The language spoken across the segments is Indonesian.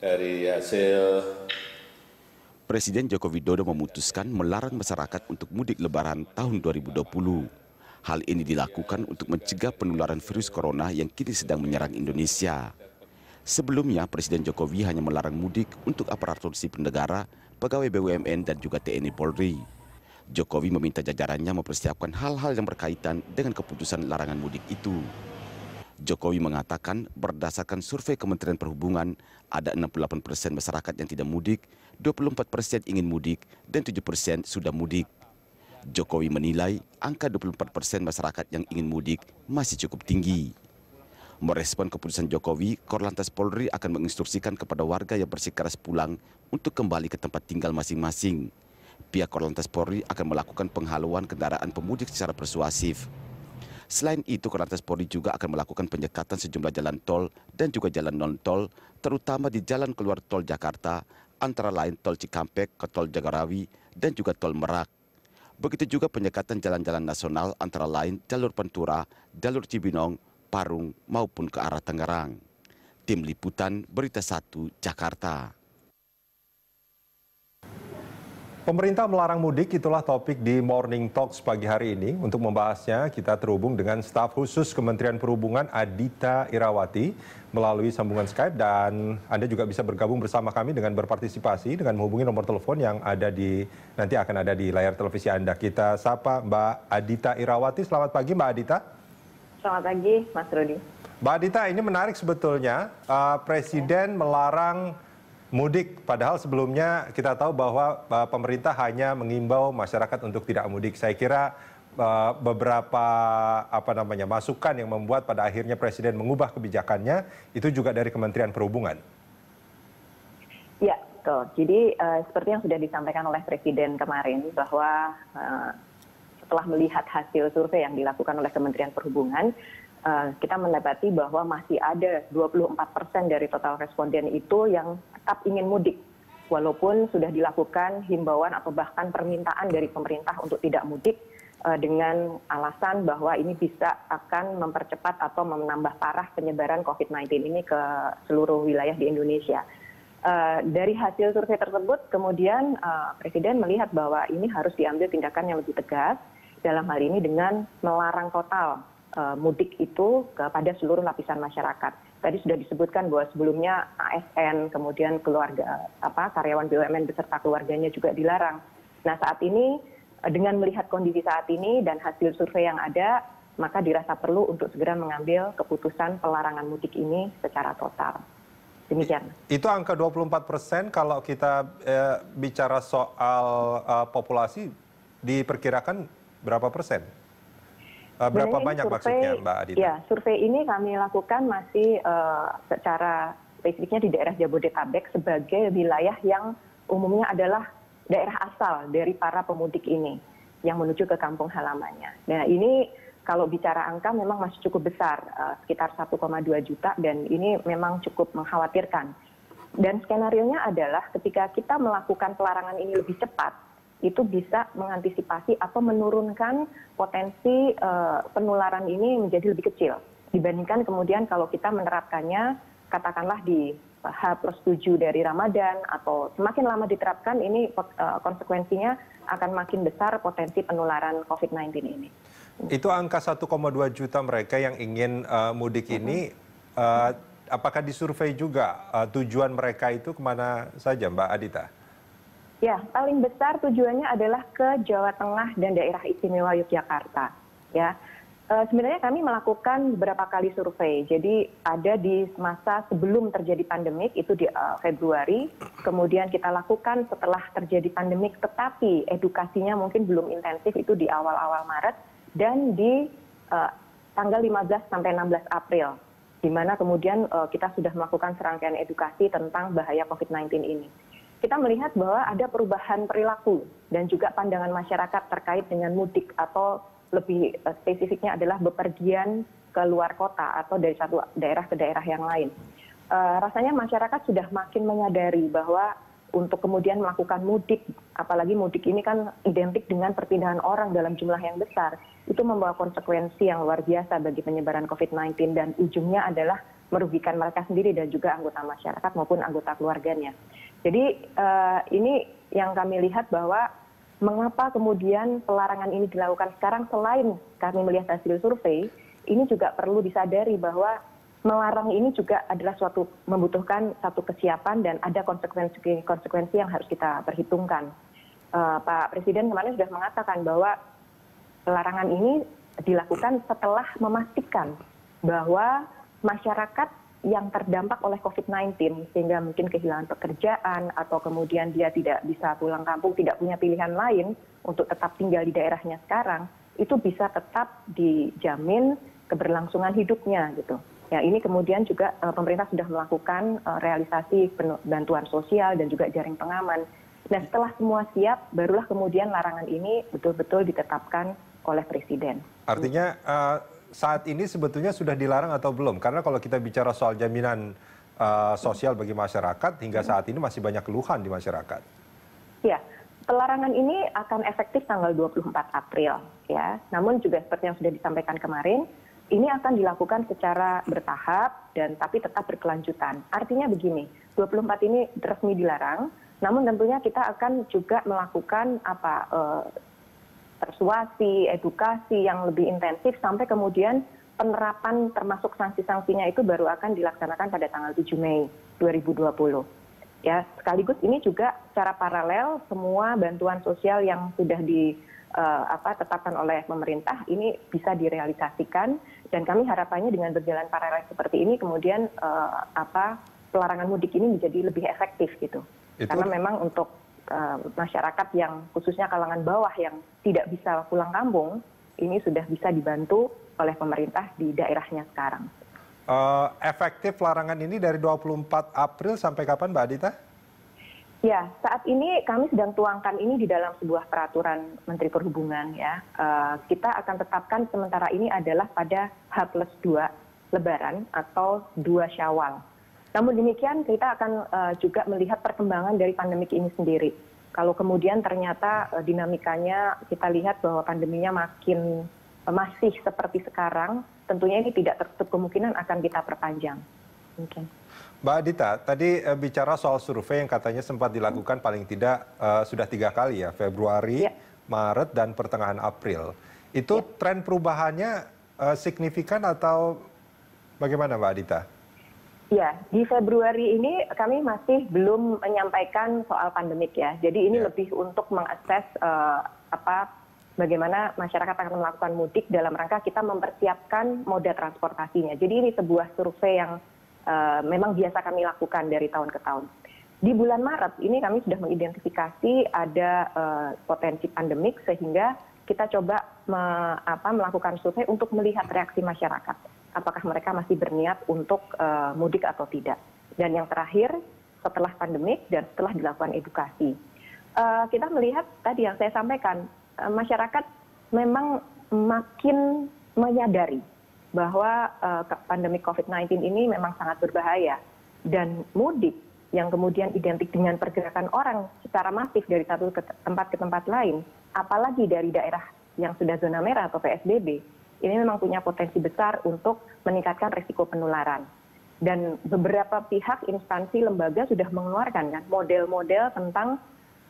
Dari hasil Presiden Joko Widodo memutuskan melarang masyarakat untuk mudik Lebaran tahun 2020. Hal ini dilakukan untuk mencegah penularan virus corona yang kini sedang menyerang Indonesia. Sebelumnya, Presiden Jokowi hanya melarang mudik untuk aparatur sipil negara, pegawai BUMN, dan juga TNI Polri. Jokowi meminta jajarannya mempersiapkan hal-hal yang berkaitan dengan keputusan larangan mudik itu. Jokowi mengatakan berdasarkan survei Kementerian Perhubungan, ada 68% masyarakat yang tidak mudik, 24% ingin mudik, dan 7% sudah mudik. Jokowi menilai angka 24% masyarakat yang ingin mudik masih cukup tinggi. Merespon keputusan Jokowi, Korlantas Polri akan menginstruksikan kepada warga yang bersikeras pulang untuk kembali ke tempat tinggal masing-masing. Pihak Korlantas Polri akan melakukan penghaluan kendaraan pemudik secara persuasif. Selain itu, Korlantas Polri juga akan melakukan penyekatan sejumlah jalan tol dan juga jalan non-tol, terutama di jalan keluar tol Jakarta, antara lain tol Cikampek ke tol Jagorawi dan juga tol Merak. Begitu juga penyekatan jalan-jalan nasional antara lain jalur Pantura, jalur Cibinong, Parung maupun ke arah Tangerang. Tim Liputan Berita 1 Jakarta. Pemerintah melarang mudik, itulah topik di Morning Talks pagi hari ini. Untuk membahasnya, kita terhubung dengan staf khusus Kementerian Perhubungan Adita Irawati melalui sambungan Skype, dan Anda juga bisa bergabung bersama kami dengan berpartisipasi dengan menghubungi nomor telepon yang nanti akan ada di layar televisi Anda. Kita sapa Mbak Adita Irawati. Selamat pagi Mbak Adita. Selamat pagi Mas Rudi. Mbak Adita, ini menarik sebetulnya, Presiden melarang mudik, padahal sebelumnya kita tahu bahwa pemerintah hanya mengimbau masyarakat untuk tidak mudik. Saya kira beberapa masukan yang membuat pada akhirnya Presiden mengubah kebijakannya itu juga dari Kementerian Perhubungan. Ya, betul. Jadi seperti yang sudah disampaikan oleh Presiden kemarin bahwa setelah melihat hasil survei yang dilakukan oleh Kementerian Perhubungan, kita mendapati bahwa masih ada 24% dari total responden itu yang tetap ingin mudik, walaupun sudah dilakukan himbauan atau bahkan permintaan dari pemerintah untuk tidak mudik dengan alasan bahwa ini bisa akan mempercepat atau menambah parah penyebaran COVID-19 ini ke seluruh wilayah di Indonesia. Dari hasil survei tersebut, kemudian Presiden melihat bahwa ini harus diambil tindakan yang lebih tegas, dalam hal ini dengan melarang total mudik itu kepada seluruh lapisan masyarakat. Tadi sudah disebutkan bahwa sebelumnya ASN, kemudian keluarga karyawan BUMN beserta keluarganya juga dilarang. Nah, saat ini dengan melihat kondisi saat ini dan hasil survei yang ada, maka dirasa perlu untuk segera mengambil keputusan pelarangan mudik ini secara total. Demikian. Itu angka 24% kalau kita bicara soal populasi diperkirakan berapa persen? Berapa banyak maksudnya Mbak Adita? Ya, survei ini kami lakukan masih secara spesifiknya di daerah Jabodetabek sebagai wilayah yang umumnya adalah daerah asal dari para pemudik ini yang menuju ke kampung halamannya. Nah, ini kalau bicara angka memang masih cukup besar, sekitar 1,2 juta, dan ini memang cukup mengkhawatirkan. Dan skenarionya adalah ketika kita melakukan pelarangan ini lebih cepat, itu bisa mengantisipasi atau menurunkan potensi penularan ini menjadi lebih kecil dibandingkan kemudian kalau kita menerapkannya katakanlah di H+7 dari Ramadan, atau semakin lama diterapkan ini konsekuensinya akan makin besar potensi penularan COVID-19 ini. Itu angka 1,2 juta mereka yang ingin mudik ini, apakah disurvei juga tujuan mereka itu kemana saja Mbak Adita? Ya, paling besar tujuannya adalah ke Jawa Tengah dan daerah istimewa Yogyakarta. Ya, sebenarnya kami melakukan beberapa kali survei. Jadi ada di masa sebelum terjadi pandemik itu di Februari, kemudian kita lakukan setelah terjadi pandemik, tetapi edukasinya mungkin belum intensif itu di awal-awal Maret, dan di tanggal 15 sampai 16 April, di mana kemudian kita sudah melakukan serangkaian edukasi tentang bahaya COVID-19 ini. Kita melihat bahwa ada perubahan perilaku dan juga pandangan masyarakat terkait dengan mudik, atau lebih spesifiknya adalah bepergian ke luar kota atau dari satu daerah ke daerah yang lain. Rasanya masyarakat sudah makin menyadari bahwa untuk kemudian melakukan mudik, apalagi mudik ini kan identik dengan perpindahan orang dalam jumlah yang besar, itu membawa konsekuensi yang luar biasa bagi penyebaran COVID-19, dan ujungnya adalah merugikan mereka sendiri dan juga anggota masyarakat maupun anggota keluarganya. Jadi ini yang kami lihat bahwa mengapa kemudian pelarangan ini dilakukan sekarang, selain kami melihat hasil survei, ini juga perlu disadari bahwa melarang ini juga adalah membutuhkan satu kesiapan dan ada konsekuensi yang harus kita perhitungkan. Pak Presiden kemarin sudah mengatakan bahwa pelarangan ini dilakukan setelah memastikan bahwa masyarakat yang terdampak oleh COVID-19 sehingga mungkin kehilangan pekerjaan atau kemudian dia tidak bisa pulang kampung, tidak punya pilihan lain untuk tetap tinggal di daerahnya sekarang, itu bisa tetap dijamin keberlangsungan hidupnya gitu. Ya, ini kemudian juga pemerintah sudah melakukan realisasi bantuan sosial dan juga jaring pengaman. Nah, setelah semua siap, barulah kemudian larangan ini betul-betul ditetapkan oleh Presiden. Artinya saat ini sebetulnya sudah dilarang atau belum? Karena kalau kita bicara soal jaminan sosial bagi masyarakat, hingga saat ini masih banyak keluhan di masyarakat. Ya, pelarangan ini akan efektif tanggal 24 April. Ya. Namun juga seperti yang sudah disampaikan kemarin, ini akan dilakukan secara bertahap dan tapi tetap berkelanjutan. Artinya begini, 24 ini resmi dilarang, namun tentunya kita akan juga melakukan persuasi, edukasi yang lebih intensif sampai kemudian penerapan termasuk sanksi-sanksinya itu baru akan dilaksanakan pada tanggal 7 Mei 2020. Ya, sekaligus ini juga secara paralel semua bantuan sosial yang sudah ditetapkan oleh pemerintah ini bisa direalisasikan dan kami harapannya dengan berjalan paralel seperti ini kemudian pelarangan mudik ini menjadi lebih efektif gitu. Karena memang untuk masyarakat yang khususnya kalangan bawah yang tidak bisa pulang kampung, ini sudah bisa dibantu oleh pemerintah di daerahnya sekarang. Efektif larangan ini dari 24 April sampai kapan, Mbak Adita? Ya, saat ini kami sedang tuangkan ini di dalam sebuah peraturan Menteri Perhubungan ya. Kita akan tetapkan sementara ini adalah pada H+2 Lebaran atau 2 Syawal. Namun demikian kita akan juga melihat perkembangan dari pandemik ini sendiri. Kalau kemudian ternyata dinamikanya kita lihat bahwa pandeminya masih seperti sekarang, tentunya ini tidak tertutup kemungkinan akan kita perpanjang. Mungkin. Mbak Adita, tadi bicara soal survei yang katanya sempat dilakukan paling tidak sudah 3 kali ya, Februari, Maret, dan pertengahan April. Itu tren perubahannya signifikan atau bagaimana Mbak Adita? Ya, di Februari ini kami masih belum menyampaikan soal pandemik ya. Jadi ini lebih untuk mengakses bagaimana masyarakat akan melakukan mudik dalam rangka kita mempersiapkan moda transportasinya. Jadi ini sebuah survei yang memang biasa kami lakukan dari tahun ke tahun. Di bulan Maret ini kami sudah mengidentifikasi ada potensi pandemik sehingga kita coba melakukan survei untuk melihat reaksi masyarakat. Apakah mereka masih berniat untuk mudik atau tidak. Dan yang terakhir, setelah pandemik dan setelah dilakukan edukasi. Kita melihat tadi yang saya sampaikan, masyarakat memang makin menyadari bahwa pandemi COVID-19 ini memang sangat berbahaya. Dan mudik yang kemudian identik dengan pergerakan orang secara masif dari satu tempat ke tempat lain, apalagi dari daerah yang sudah zona merah atau PSBB, ini memang punya potensi besar untuk meningkatkan risiko penularan. Dan beberapa pihak, instansi, lembaga sudah mengeluarkan kan model-model tentang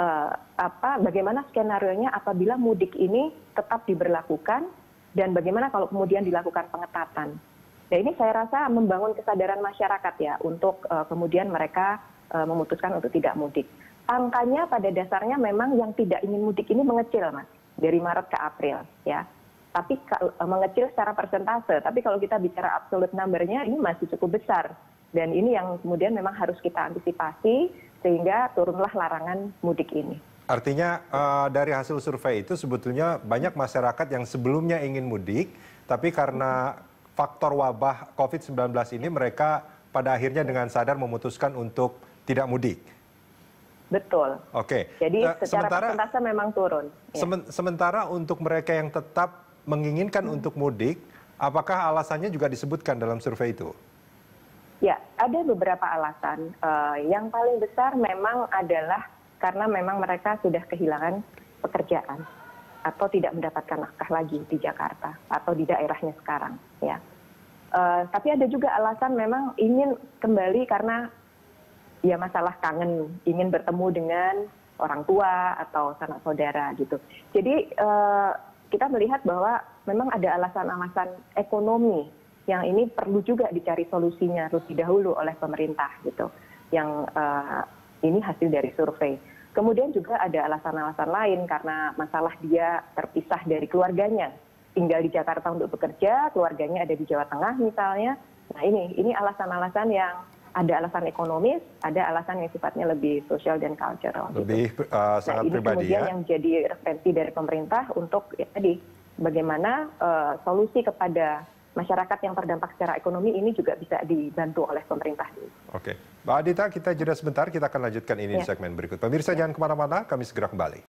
bagaimana skenario-nya apabila mudik ini tetap diberlakukan dan bagaimana kalau kemudian dilakukan pengetatan. Nah ini saya rasa membangun kesadaran masyarakat ya untuk kemudian mereka memutuskan untuk tidak mudik. Angkanya pada dasarnya memang yang tidak ingin mudik ini mengecil Mas, dari Maret ke April ya. Tapi mengecil secara persentase, tapi kalau kita bicara absolute number-nya ini masih cukup besar. Dan ini yang kemudian memang harus kita antisipasi sehingga turunlah larangan mudik ini. Artinya dari hasil survei itu sebetulnya banyak masyarakat yang sebelumnya ingin mudik, tapi karena faktor wabah COVID-19 ini mereka pada akhirnya dengan sadar memutuskan untuk tidak mudik. Betul. Oke. Jadi secara persentase memang turun. Sementara untuk mereka yang tetap menginginkan untuk mudik, apakah alasannya juga disebutkan dalam survei itu? Ya, ada beberapa alasan. Yang paling besar memang adalah karena memang mereka sudah kehilangan pekerjaan atau tidak mendapatkan nafkah lagi di Jakarta atau di daerahnya sekarang. Ya. Tapi ada juga alasan memang ingin kembali karena ya masalah kangen, ingin bertemu dengan orang tua atau sanak saudara gitu. Jadi kita melihat bahwa memang ada alasan-alasan ekonomi yang ini perlu juga dicari solusinya terlebih dahulu oleh pemerintah gitu. Yang ini hasil dari survei. Kemudian juga ada alasan-alasan lain karena masalah dia terpisah dari keluarganya, tinggal di Jakarta untuk bekerja, keluarganya ada di Jawa Tengah misalnya. Nah ini alasan-alasan yang ada alasan ekonomis, ada alasan yang sifatnya lebih sosial dan cultural. Lebih gitu. sangat ini pribadi kemudian ya. yang jadi referensi dari pemerintah untuk ya tadi bagaimana solusi kepada masyarakat yang terdampak secara ekonomi ini juga bisa dibantu oleh pemerintah. Oke, Mbak Adita, kita jeda sebentar, kita akan lanjutkan ini di segmen berikut. Pemirsa jangan kemana-mana, kami segera kembali.